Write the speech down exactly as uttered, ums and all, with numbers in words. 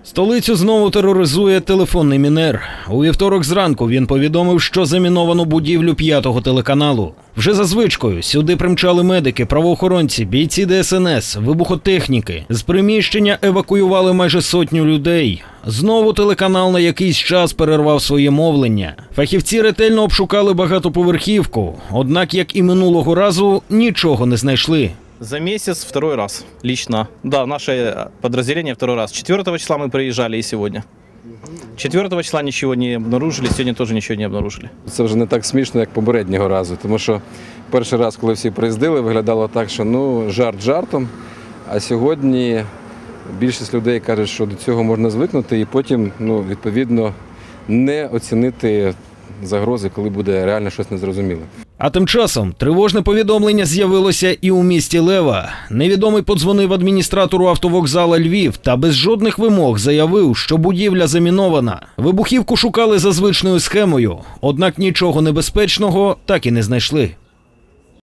Столицю знову тероризує телефонний мінер. У вівторок зранку він повідомив, що заміновано будівлю п'ятого телеканалу. Вже за звичкою сюди примчали медики, правоохоронці, бійці Де Ес Ен Ес, вибухотехніки. З приміщення евакуювали майже сотню людей. Знову телеканал на якийсь час перервав своє мовлення. Фахівці ретельно обшукали багатоповерхівку, однак, як і минулого разу, нічого не знайшли. За месяц второй раз, лично. Да, наше подразделение второй раз. четвёртого числа мы приезжали и сегодня. четвёртого числа ничего не обнаружили, сьогодні теж нічого не обнаружили. Це вже не так смішно, як попереднього разу, тому що перший раз, коли всі приїздили, виглядало так, що ну, жарт жартом, а сьогодні більшість людей кажуть, що до цього можна звикнути і потім, ну, відповідно, не оцінити загрози, коли буде реально щось незрозуміле. А тим часом тривожне повідомлення з'явилося і у місті Лева. Невідомий подзвонив адміністратору автовокзала Львів та без жодних вимог заявив, що будівля замінована. Вибухівку шукали за звичною схемою, однак нічого небезпечного так і не знайшли.